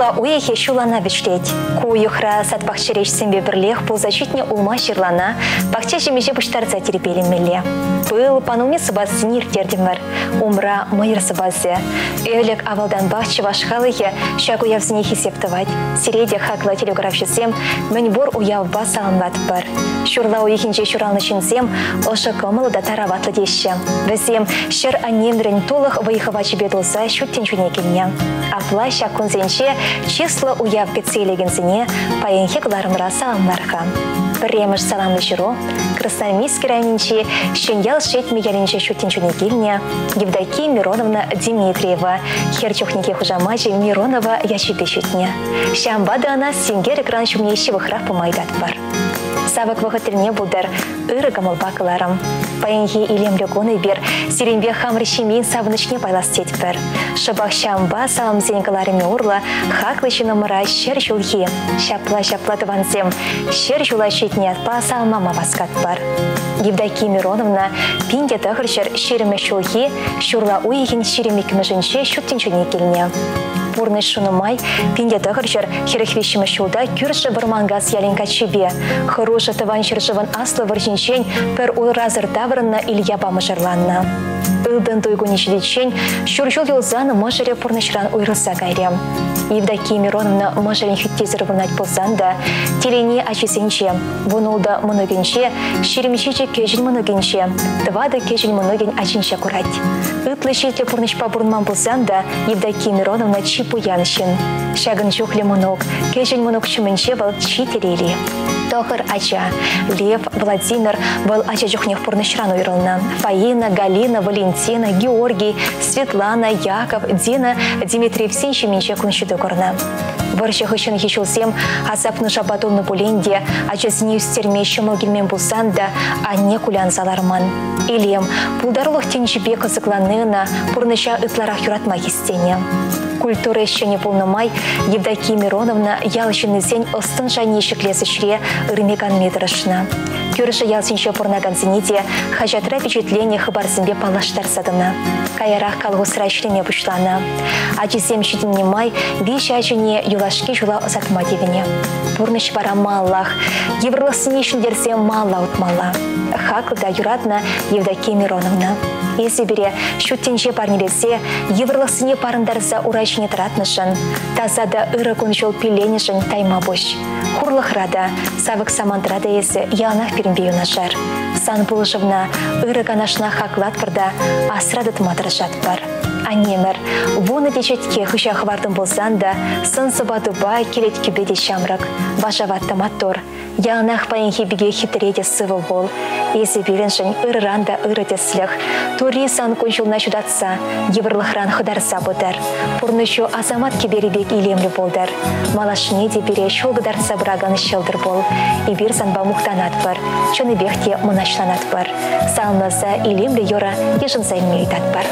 Шурла уехе шулана бишлеть. Куюхра сатпахчереч сембе бірлех ползачитне улма ширлана, пахча жемеше буштарца терпелем мелле. Пыл пануме сыбасы ниртердемір, умра майыр сыбасы. Өйлік авалдан бахчы вашхалыхе шак уявзіне хисептывать. Сиреде хакла телеграфшысем, мэньбор уяв баса алынват бар. Шурла уехенче шуралны шинсем, ошы кымылы да тараватлы деші. Візем шыр анемдрен толық выехывачы бедулса шуттен чунекенне. Апла шакун зенче число уяв пецелегензіне паенхе гларымра саламларха. Премыш саламлы жыру, Красноармейский районинче шеньял шет мегалинче шуттен чунекенне, Евдокия Мироновна Дмитриева, херчухнике хужамачи Миронова ящипе шутне. Шамбада она сингер экран шумнейшего храх помайдат бар. Савак вахатерне булдар, ыры гамалбакаларым. Паенхи илем легоны бер, сиренбе хамрыщемин савнычне байластет бір. Шабах шамба салам зенгаларыме урла, хаклышы номыра шер жулхи. Шапла тыванзем, шер жула шетне атпа салмама васкат бар. Евдокия Мироновна пинде тахыршыр шереме шулхи, шурла уехин шеремекімі жынше шуттенчуне келіне. Пурны шунумай, пинде тахыршыр херехвещимы шулда күрші бірмангас яленка чебе. Хороша тываншыр живан аслы варжинчен пер уйразыр таврынна Илья бамыжырланна. Илдын туйгуничедечен шуржул юлзаны мыжыре пурнышран уйрылса гайрем. Евдокия Мироновна мыжырен хүттезір вырнать болсанда, телене ачысенче, вунулда мұнығенче, шеремешече кежін мұнығенче, твады кежін мұнығен ачынша курать. Итлы шетле пурнышпа бұрнман болсанда, Евдокия Мироновна чипу янышын. Шагын жухле мұнық, кежін мұнық чуменче был читерели. Тохыр ача, Лев, Владимир был ача жухнех пурнышран уйрылна. Фаина, Галина, Валентина, Георгий, Светлана, Яков, Дина, Дмитрий всенче менче куншиды горна. Варшах үшін хешілсем, асапны жабатулны буленде, ачасыне үстерме шымылгелмен булсанда, анне кулян саларман. Илем, пулдарлық тенжібе қызықланына, пурныша ытларах юратма хистене. Культура еще не полномай, Евдокия Мироновна ялшыны зень остын жане шеклесі шре ырмеган метрышна. Күрші ялсыншы пурнаган зенеде хажатра впечатление хабарзынбе палаштар садына. Каярах калғысыра шрене бұшлана. Ачисем шүдінне май, бейші ачыне юлашки жула озатма девіне. Пурныш бара маллах, еврлысыне шүндерсем малла утмалла. Хаклда юратна Евдокия Мироновна. Если бере шүттенше парнелесе, еврлысыне парындарса урайшыне таратнышын. Тазада ыры күншол пиленішін тайма бош. Хурлық рада, савык самантрада есі ялнах перембею нашар. Сан бұлжывна ыры ганашна хаклат бірда асрадыт матырышат бар. Анемір, воны дечетке хүшақ вардым болсан да, сын сыбады бай келет кюбеде шамрак, башаватты мотор. Ялнах паенхи беге хитреде сывы бол. Есі беліншін ырыранда ырыдесліх. Тури сан кончулна чудатса, еврлықран хыдарса бұдар. Пурнышу азамат кеберебек илемлі болдар. Малашыне де бере шолгыдарса браганы шылдыр бол. Ибір санба мұқтанат бар, чөні бекте мұнашланат бар. Салнаса илемлі йора ежін займей айтат бар.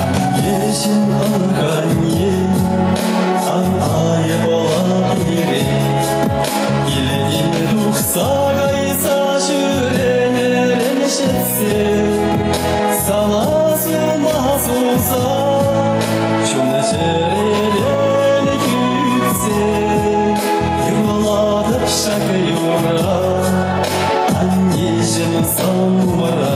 Ежін аңғанне, аңғайы бола бере. Еліне дұқса қайса жүренерін жетсе, саласы мазуза, жүні жерелен күтсе, юладып шақы юра, аннежін самура.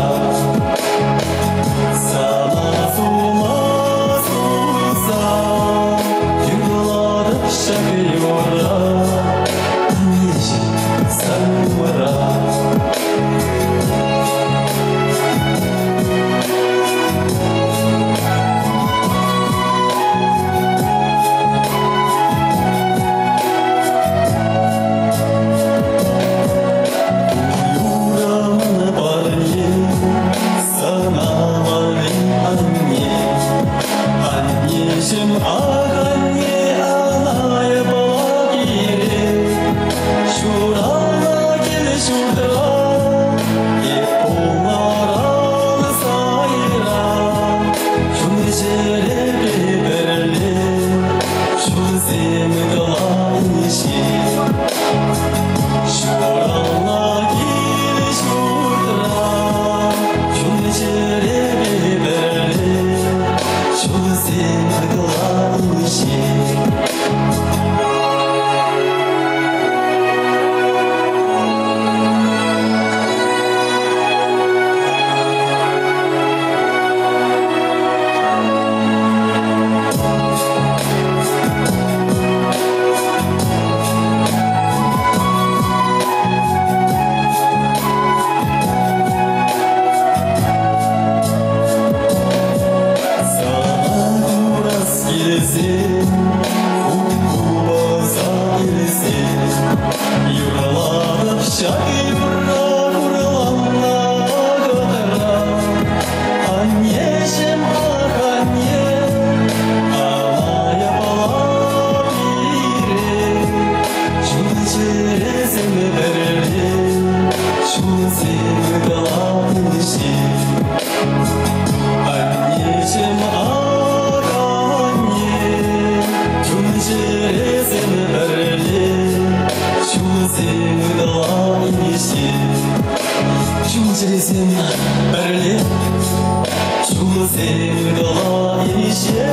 Кечіресем бірле Шумысем дала ише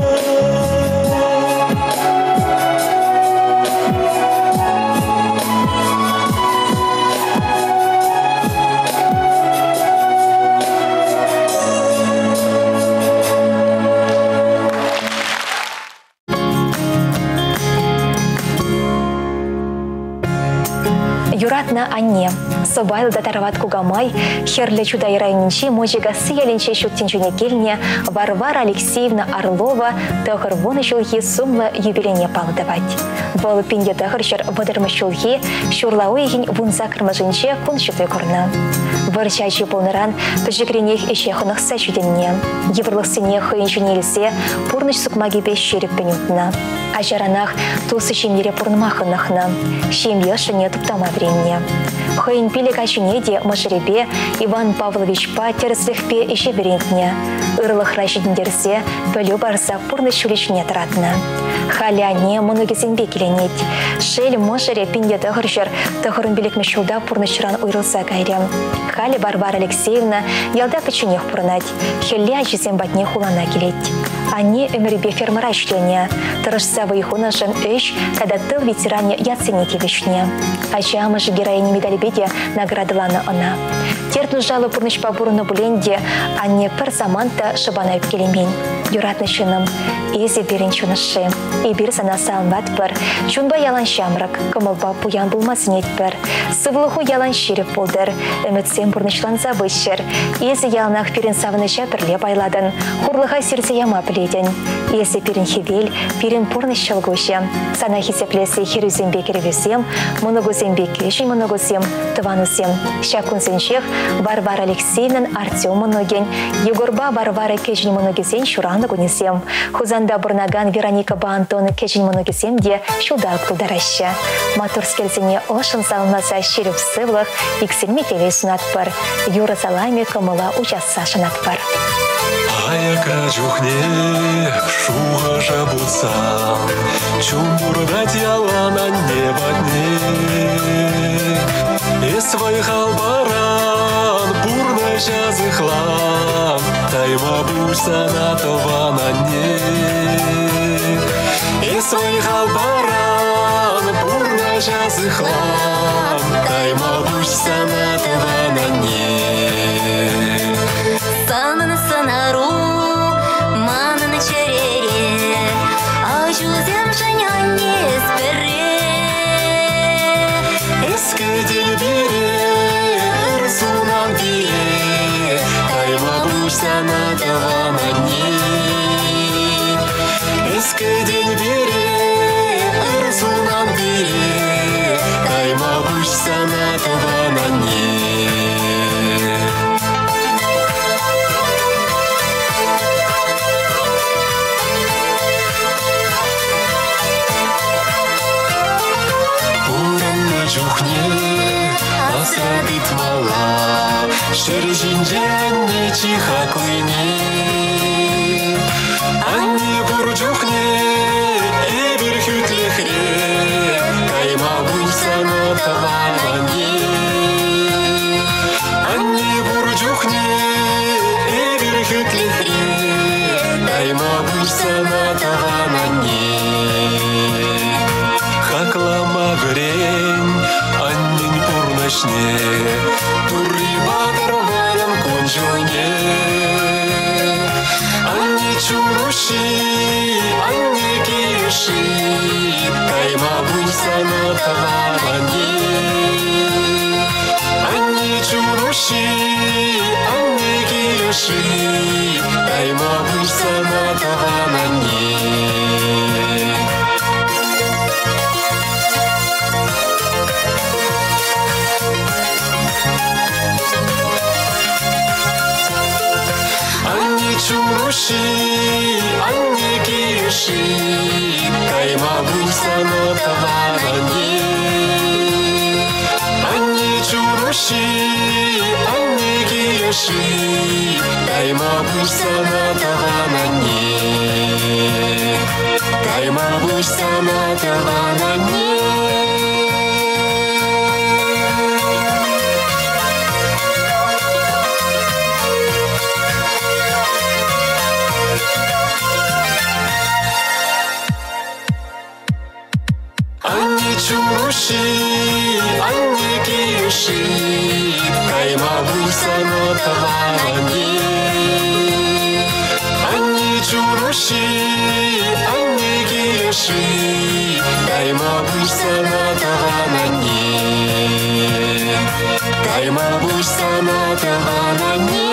Юратна Анне, собайл датарават кугамай, херле чудай районинчи можига сияленче шуттинчуне кельне Варвара Алексеевна Орлова тахыр воны шулхи сумлы юбилейне палдавать. Бұл пинде тахыршыр водырмы шулхи шурлауы егін вунза кырмыжынче кун шуты көрні. Варчачы полныран пыжыкренех эше хынықса шуденне. Еврлықсыне хыйынчуне елсе пурныш сукмаги беш шеріп пенютна. Ажаранах тусы шемере пурнмахынахна. Шемье шыне туптама времени. Хыйын пилек ачунеде мышырепе Иван Павлович па терслехпе еше берентне. Ырлых райшидіндерсе пөлі барса пурныш шулешіне тұратна. Халяне мұнығызенбе келенет. Шел мышыре пинде тығыршыр тығырын білікмі шулда пурнышыран ұйрылса кайрем. Хали Варвара Алексеевна ялда пычынех пурнать. Хелле ачысен батне хулана келет. Они өмірбе фермера шлене. Тұрышса выйхунашын өш, когда тыл ветеране яцените вишне. Ачамыш героине медальбеде наградыланы она. Тертну жалы пурныш по буруну буленде, а не пір заманта шыбана өпкелемень. Юратны шыным, ези берін чунышы. И бир сана салмат бір. Чунба ялан шамрак, кымылба пуян булмасын етпір. Сывлуху ялан шеріп болдыр. Үмітсен бұрнышлан забышыр. Ези яланақ перін савыныча бірле байладын. Хурлыға сердце яма біледін. Ези перін хевел, перін пұрныш шылгушы. Сана хисеплесі херюзенбе керевесем, мұнығызенбе кешін мұнығызем, тыванусем. Шакунсеншех Варвара Алексеевнан Артем мұнығен, Егорба Варвара кешін мұнығызен шураны гунесем. Хузанда бұрнаган Вероника Антоны кешін мұнығызем де шулдақ тұлдараща. Матур скелзіне ошын салынаса шеріп сывлық, иксілме телесунат бар. Юра салами кымыла учасса шынат бар. Аяка жухне шуға жабутса, чумурдать ялана небатне. Свой халбаран пурна жазыхлам, тайма бушса на тованане. Свой халбаран пурна жазыхлам, тайма бушса на тованане. Санын санару, манын черере, ажузем жаняне сперре. Эске делбере, ырсунан бире, тайма бушса на тованане. Эске делбере, ырсунан бире, тайма бушса на тованане. Жухне, асадит мала, шережинжен не чиха куйне. Анни бурджухне, эбир хютлехре, кайма бульса на таванане. Анни бурджухне, эбир хютлехре, кайма бульса на таванане. Хаклама грень, аннин пурнашне, турри бадарварам конжуне. Анни чуруши, анни кириши, кайма бульса на таванане. Анни чуруши, анни кириши, кайма бульса на таванане. Чуруши, анни кириши, кайма бульса на таванане. Анни чуруши, анни кириши, кайма бульса на таванане. Кайма бульса на таванане. анники уши, кайма буйсана таванане. Анни чуруши, анники уши, кайма буйсана таванане. Кайма буйсана таванане.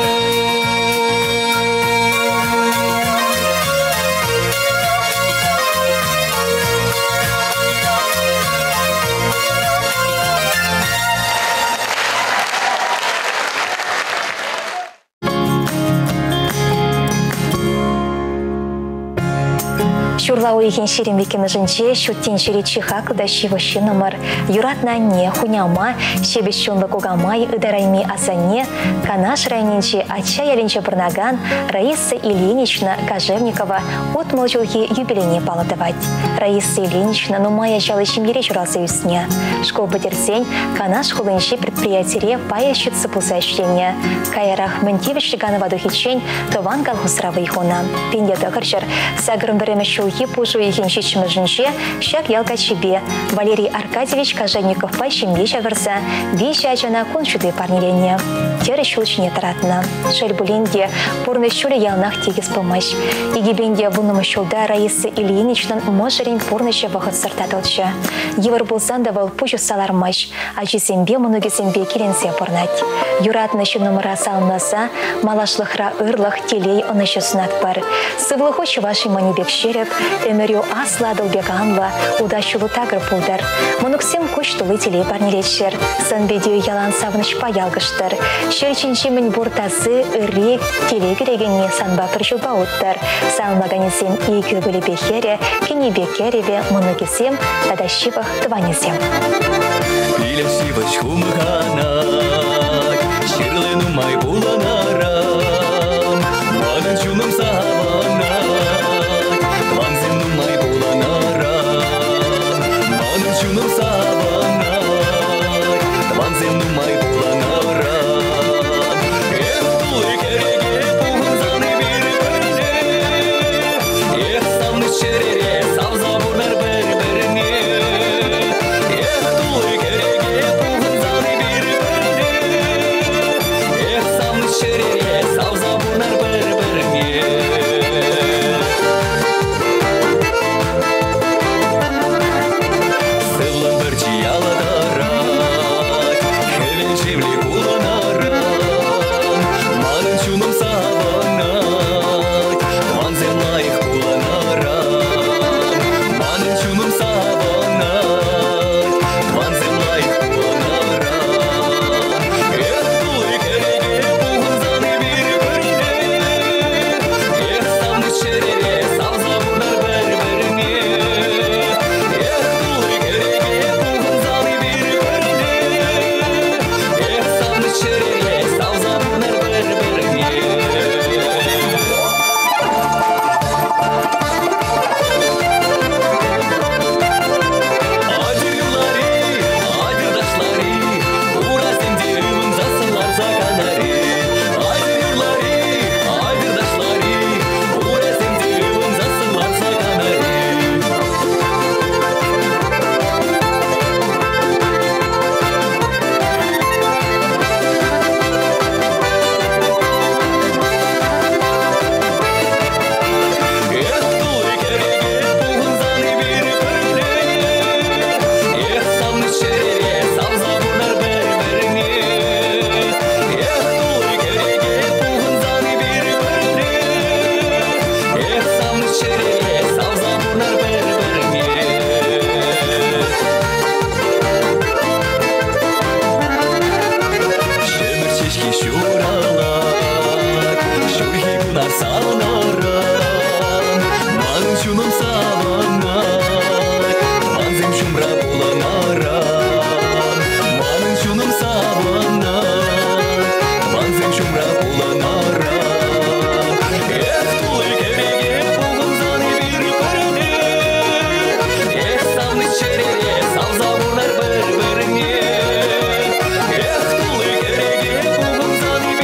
Шурлау иген шерем векемі жінче, шуттен шере чихак да шивыши номер. Юратна не, хуняма, шебещонлы кугамай, ыдарайми асане, канаш райненче, ача ялинче бурнаган, Раиса Ильинична Кожевникова от молчулки юбилейне палатывать. Раиса Ильинична нумая жалышим ере журалсы юсне. Школ бытерсень, канаш хулынче предприятире паящицы пусащения. Кайрах ментивиш шиганова духичень, тован колхозрава ихона. Пенья докарчер, сагрым время шулки пушу ихен шичмы жінче, шак ялка чебе. Валерий Аркадьевич Кожевников пайшемге шагарса, вещи ачана кончуды парнилене. Тері шулчине таратна. Шельбуленде порны шуле ялнах тегіз помощь. Игебенде вунымы шулда Раиса Ильиничнан можерин порныше вахыт сыртатылчы. Евар булсандавал пужу салармаш, ачисембе мұнугесембе келенсе порнать. Юратны шынымыра салынаса, малашлықра ырлық телей онышы сунат бар. Сывлығы чуваши манибек шереп, өмірю асла долбеганла, удачулы тагыр пулдар. Мұнуксем көштулы телей парнелетшер, санбедеу ялан савыныш паялгыштыр. Шерченчемін буртасы ырри телей керегенне санба піржуба уттар. Салмаганесем игі бөлебекере, кенебекереве мұнугесем, тадашивах тванесем. Илем сивач хумганай, ширлыну май буланарам, манын чуным саванай, ванземну май буланарам, манын чуным саванай, ванземну май буланарам. Эх, тулы кереге пухынзаны бир көріне, эх, самны черере савза бурнар бір-біріне. Эх, тулы кереге пухынзаны бир көріне, эх, самны черере савза бурнар бір-біріне. Сылым бір чияладарай, хевен жевле куланарам, манын чуным саванай, ванзем лайық куланарам, манын чуным саванай, ванзем лайық куланарам. Эх, тулы кереге пухынзаны бир көріне, эх, самны черере савза бурнар бір-біріне. Эх, тулы кереге пухынзаны бир көріне, эх, самны черере савза бурнар бір-біріне. Адырлари, адырдашлари, уразенде ымзасылар заканари. Адырлари, адырдашлари, уразенде ымзасылар заканари. Эх, тулы кереге пухынзаны бир көріне, эх, самны черере савза бурнар бір-біріне. Эх, тулы кереге пухынзаны бир көріне, эх, самны черере савза бурнар бір-біріне. Шемір чешке шуралар, шурхи бунар салнарам, манын чуным саванай, ванзем шумра буланарам, манын чуным саванай, ванзем шумра буланарам. Эх, тулы кереге пухынзаны бир көріне, эх, самны черере савза бурнар бір-біріне. Эх, тулы кереге пухынзаны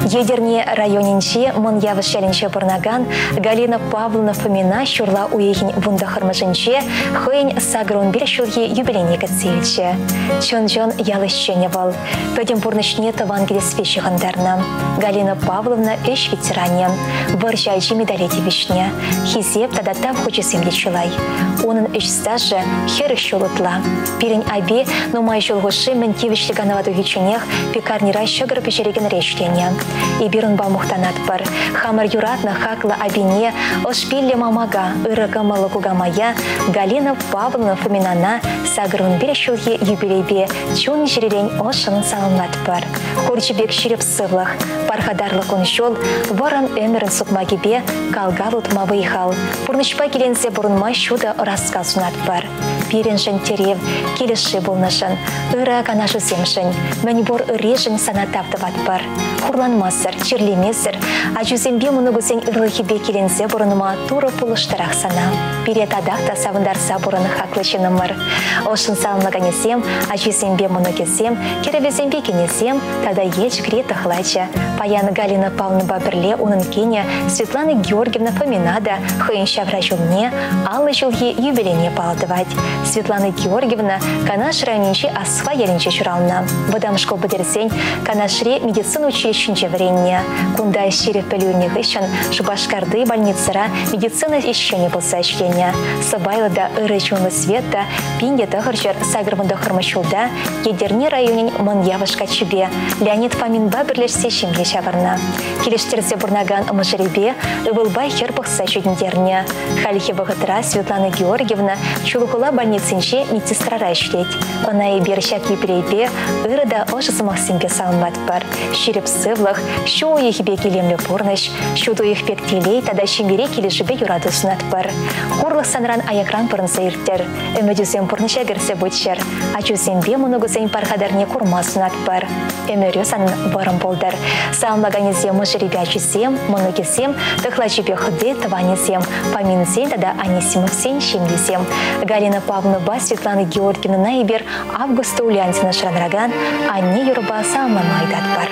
Едерне районинче Моньявы шелинче бурнаган Галина Павловна Фомина шурла уехин бундахармажинче хойн сагрон биршулги юбилейне катсевиче. Чон-жон ялыщене был. Пойдем бурнышне тавангеле свечигандарна. Галина Павловна эш ветеране. Варжайчи медалети вишне. Хизеп тадатав хочесем лечулай. Онын эш стажы херы шулутла. Пирень аби, но май шулгуши ментивишлиганаваду вечунех пекарнира щегр печереген решлене. И бирун ба мухтанат пар. Хамар юратна хакла абине, ошпилле мамага, ырыга малакугамая, Галина Павловна Фоминана, сагрун берешулги юбилейбе, чун жирелень ошын салынат пар. Курчибек ширеп сывлах, пархадарлы коншол, варан эмерін сукмагибе, калгалут мавыйхал. Пурнышпа келенсе бурунма шуда рассказунат пар. Пиреншен терев, келеші болнышын, ыра канашу семшін, мәнібор ырежін санатаптыват пар. Хурланмасыр, черлемесір, ажузембе мұнығызен ырлыхибе келенсе бұрыныма туры пулыштырақ сана. Перет адақта савындарса бұрыны хақлышынымыр. Ошын салынлығанесем, ажузембе мұнығызем, керевезембе кенесем, тада еч креті хлача. Паяны Галина Павловна Бабірле унын кене Светлана Георгиевна Фоминада хыйын шавра жылне, аллы жылге юбилейне палдывать. Светлана Георгиевна канаш районинче асфа елінче чурална. Бадамшко бідерсен канашре медицина училищенче вренне. Кундай шерев пелюрнех ищен Шубашкарды больницара медицина еще не болса ищлене. Сабайлы да ыры чунлы света пинде тахырчер сагрбында хырмышулда едерне районин Моньявышка чубе. Леонид Фомин Бабірлеш сешімге шаварна. Келештерзе бурнаган ымыжыребе ывылбай херпықса чудіндерне. Халихе вағытыра Светлана Георгиевна чулукула больницинче медсестрара ишлеть. Она и берщак епрейбе ырыда ошысы Максимге салынмат бар. Шереп сывлах, шо ехбе келемлі порныш, шуду их пек телей, тада шембере келешібе юраду сунат бар. Хорлық санран аякран пырынса ирттер, өмөдюзем порныша гірсе бұтшер, ачузембе мұнығызен пархадарне курма сунат бар. Өмөрі санын барым болдар. Салынлаганезем мұжыребе ачузем, мұнығызем, тықлачыбе хыды таванезем, паминзен тада анесимовсен шемлезем. Галина Павловна ба Светлана Георгиевна наибер августа Ульянтина шранраган, а не юрба салмама айдат бар.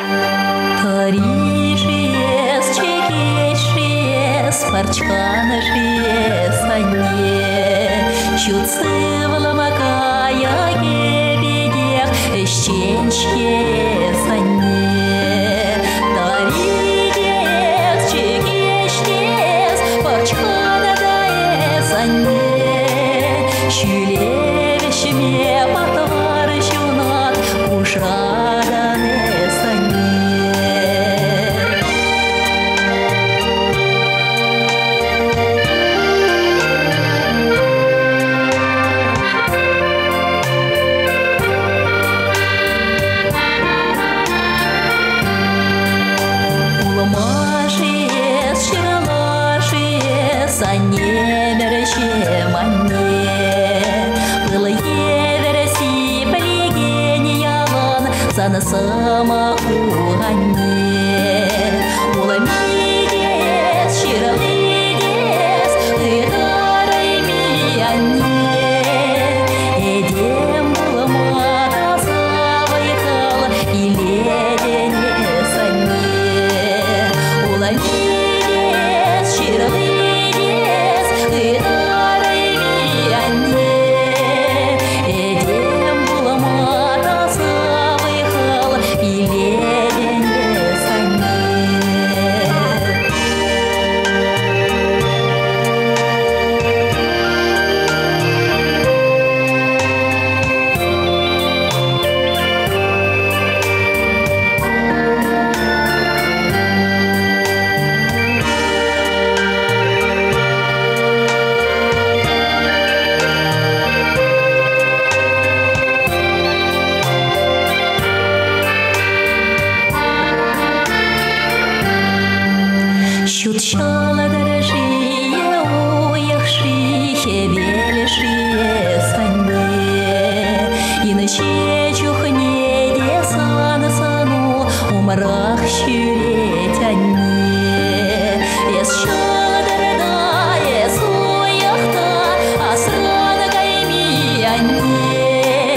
Таришес, чекешес, парчканышес, анне, чуцывла макая гебедех, эщенчес, анне. Таришес, чекешес, парчканышес, анне, чулевешме патварышунат, ушраданес, анне. Sana sama uhanne ulamides shiralides irarai anne edem bulamata savaykhal iledene sanne ulamides shiralides irarai anne edem bulamata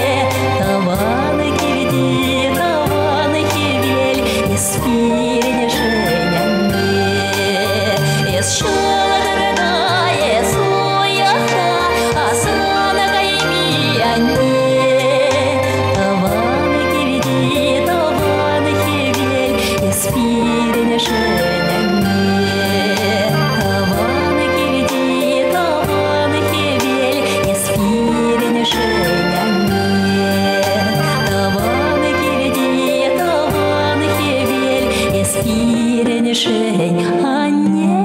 Таваны кевде, таваны кевель, килешень анне.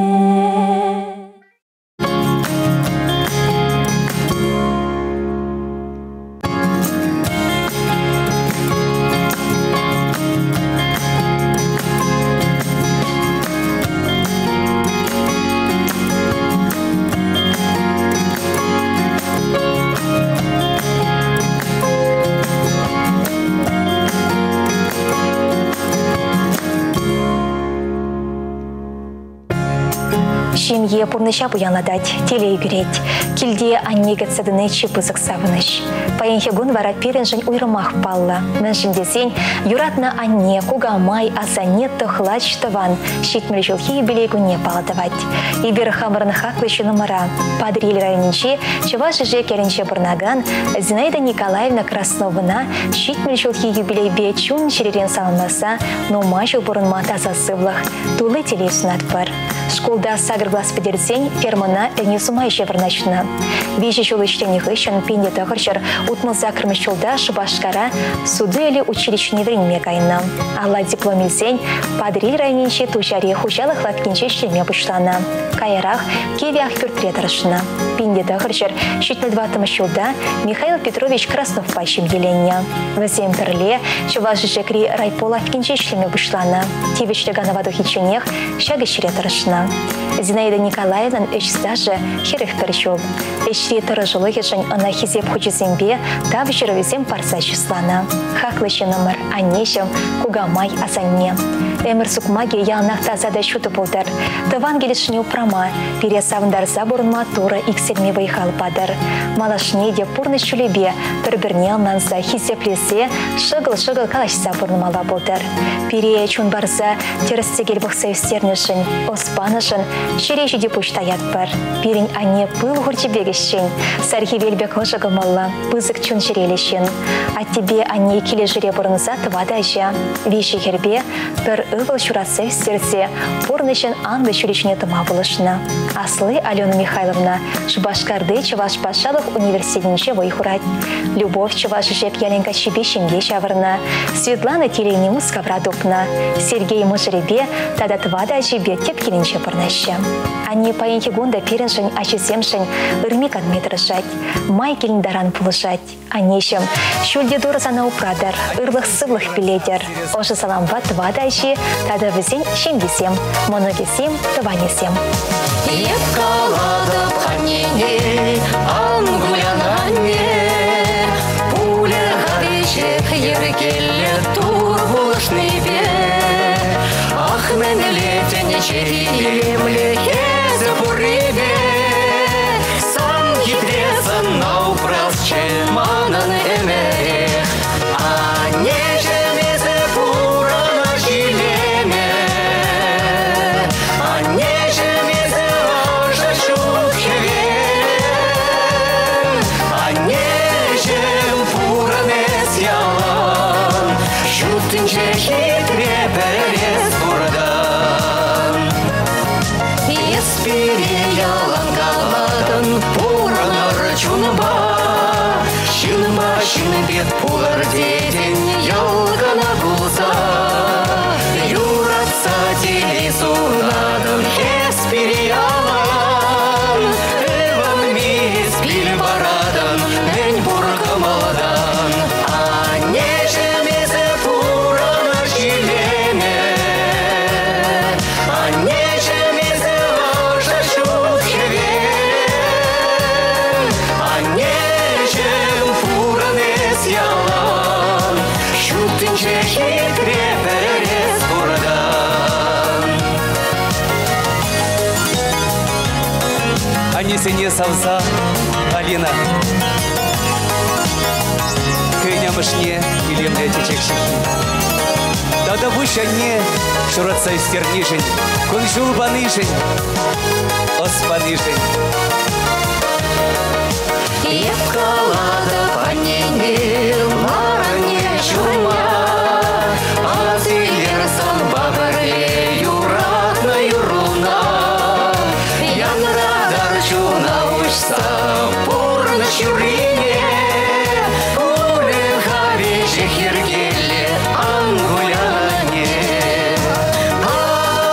Шемье пурныша буянладать, теле игреть, кильде аннегет садыны чипызык савыныш. Паенхегун вара перенжень уйрымах палла. Мэншин десень, юратна анне, кугамай, асанне тохлач таван, щитмель жылхи юбилейгуне паладавать. Ибер хамырны хаклыщу номера. Падриль районинче, чеваши же керенче барнаган, Зинаида Николаевна Красновна, щитмель жылхи юбилей бечун черерен салмаса, но мажу бурынма тазасывлах, тулы телесун атпар. Школда сагр глаз подерзень, фермана не сумающая варначна. Вижу чулыштених ищен пинде тахарчар, утмыл закрмы чулда шубашкара, суды или училищне время кайна. Алла дипломилзень, падриль райнинче тужаре хужалых лапкинче шлеме бушлана. Кайрах, кевях портрет рашна. Пинде тахарчар, щитмель дватым чулда, Михаил Петрович Краснов пащим еленя. Вазем терле, чуваши жекри райпола лапкинче шлеме бушлана. Тивичлегана вадухиченех, шага шрет рашна. Зинаида Николаевна эшстаже херых перчул. Эшри тарожулы хешень ана хизеп хучизембе, тав жировизем парса числана. Хаклыща номер аннешем, кугамай асанне. Эмер сукмаги ялнах тазада шуты полдар. Таван гелешни упрама, пересавндар заборунма тура иксельме выехал падар. Малашне де пурны чулебе, пербернел нанса хизеп лесе, шыгыл калаш заборунмала полдар. Пере чун барса, терстегель бахсай стернешень, оспанышын, шережи депуш таят бар. Пирень анне пыл гурчебегещен, сархи вельбек лыжыгымалла, пызык чун шерелещен. А тебе анне келе жире бұрыныза тывада жа. Виши хербе, бір ывыл шурасы сердце, порнышын анды шуречне тыма булышна. Аслы Алена Михайловна, Шубашкарды Чуваш Пашалов университетінше вайхурать. Любовь Чуваш жеп яленка чебешенге шавырна. Светлана Теленему скаврадупна. Сергей Мыжребе, тада тывада жебе теп келенче пырнаща. Они паенхи гунда переншень, ачесемшень, ырмик адметрышать. Май келендаран пулышать. Анешем, шульде дорозана упрадар, ырлых сывлых пиледер. Оши саламва тывада жи, тада візен шемдесем, моногесем, тыванесем. Епкалады пханене, ангулянане, пуля гадешек ергелі тур булышны бе. Ах, менелетен черемле хезі бұребе, сан хитресін наупраз чеманын эмерех. Анежемезі пурана жилеме, анежемезі ажа шутхеве, анежем пуранес ялан, шутынче хитре перес бурдан. Еспире ялан галадын пуранар чунба, Шын-бет пулар деден ялгана булса, юратса телесунадын хеспире ялан, эван мис бил барадан, мен буркамаладан. Анежемезе пурана жилеме, анежемезе ажа шутхеве, анежем пуранес ялан, шутынче хитре перес бурдан. Анесене савса, Алина. Кынямышне илемде течекшихи. Тада бушанне шуратса стернишень, кунжул банышень, оспанышень. Епкалады панене, маране чума, азилер санба бірле юратна юруна. Янрадар чуна ұшса, порны шүрине, улен хаве жехергеле ангуляне.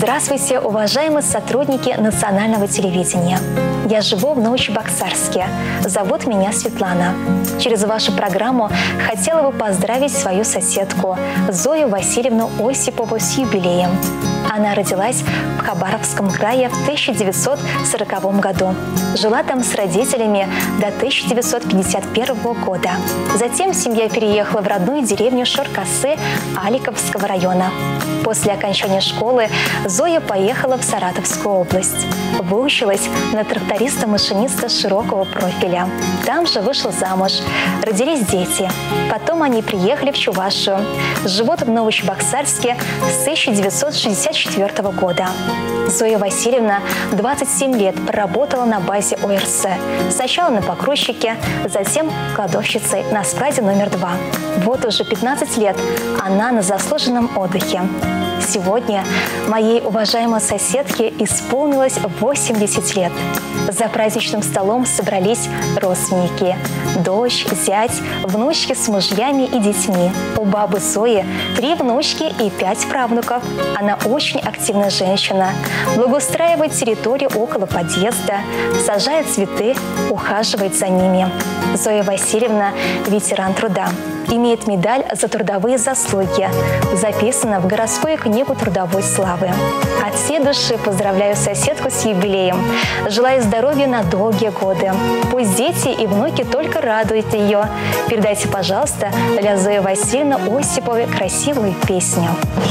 Здравствуйте, уважаемые сотрудники национального телевидения. Я живу в Новочебоксарске. Зовут меня Светлана. Через вашу программу хотела бы поздравить свою соседку Зою Васильевну Осипову с юбилеем. Она родилась в Хабаровском крае в 1940 году. Жила там с родителями до 1951 года. Затем семья переехала в родную деревню Шоркасы Аликовского района. После окончания школы Зоя поехала в Саратовскую область. Выучилась на тракториста-машиниста широкого профиля. Там же вышла замуж. Родились дети. Потом они приехали в Чувашию. Живут в Новочебоксарске с 1964 года. Зоя Васильевна 27 лет проработала на базе ОРС. Сначала на погрузчике, затем кладовщицей на складе номер 2. Вот уже 15 лет она на заслуженном отдыхе. Сегодня моей уважаемой соседке исполнилось 80 лет. За праздничным столом собрались родственники. Дочь, зять, внучки с мужьями и детьми. У бабы Зои 3 внучки и 5 правнуков. Она очень активная женщина. Благоустраивает территорию около подъезда, сажает цветы, ухаживает за ними. Зоя Васильевна – ветеран труда. Имеет медаль за трудовые заслуги. Записана в городскую книгу трудовой славы. От всей души поздравляю соседку с юбилеем. Желаю здоровья на долгие годы. Пусть дети и внуки только радуют ее. Передайте, пожалуйста, для Зои Васильевны Осиповой красивую песню.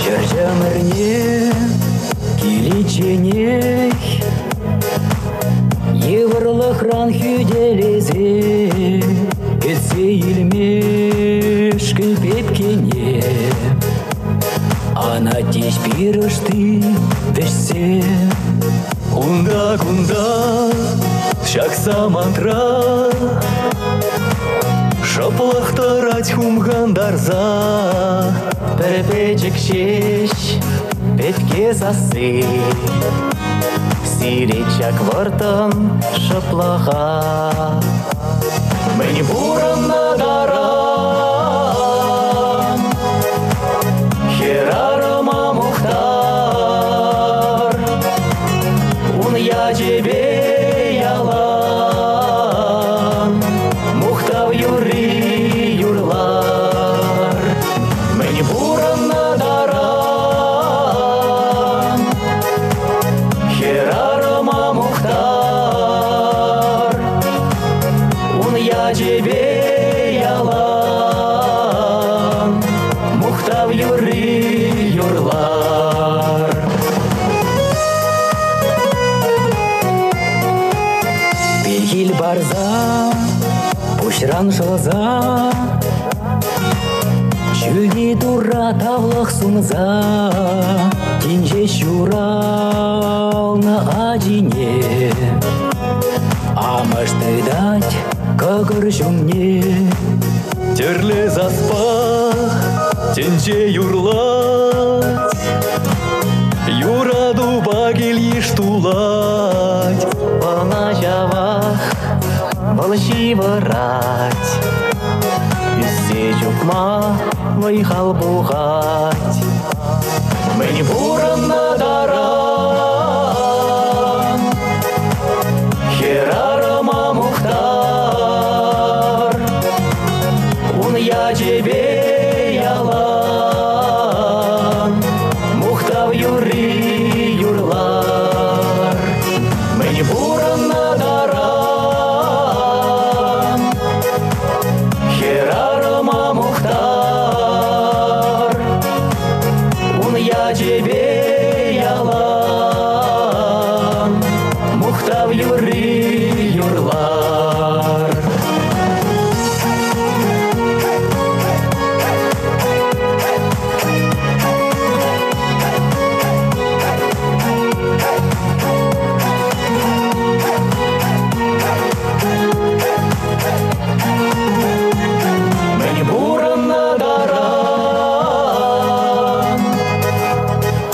Кетсейлмешкін пепкене Ана теш пирышты дешсе Кунда-кунда шақса мантра Шаплақтарать хумгандарза Пәрпечек шеш пепке засы Сиречак вартан шаплаға Мені буранна даран Херарыма мухтар Ун я тебе ялан Мухтав юри юрлар Мені буранна даран Херарыма мухтар Ун я тебе ялан Мухтав юри юрлар Бейгил барза Пушран жылза Чүлди тура тавлық сунза Тинже шурал на адине Амашты дать Кагыр жүмне Терле заспа Тенже юрлать Юраду багел ештулать Бана жавах Балши варать Үссе жүкма Вайхал буғать Мені буранна даран Херарыма мухтар Ун я тебе ялан Мухтав юри юрлар Мені буранна даран Херарыма мухтар Ун я тебе ялан Мухтав юри юрлар Мені буранна даран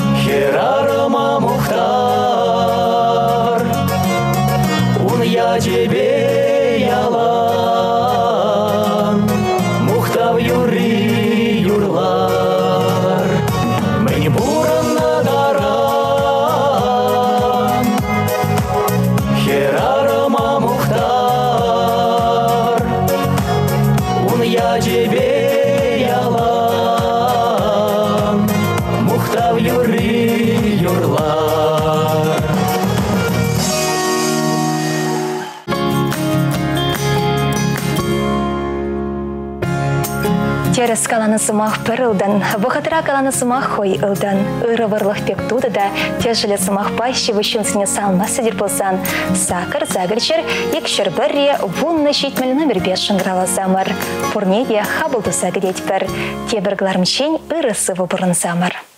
Терес каланы сымах пір ылдан, вахатыра каланы сымах хой ылдан, ырывырлық пек туды да, тежілі сымах пайши вышынсыне салмасы дер болсан, сакыр загырчыр, екшір бірре вунны шейтмелі номер 5 шыңғырала замыр. Пурнеге хабылды сагыдет бір, тебір глармшен ырысы выбырын замыр.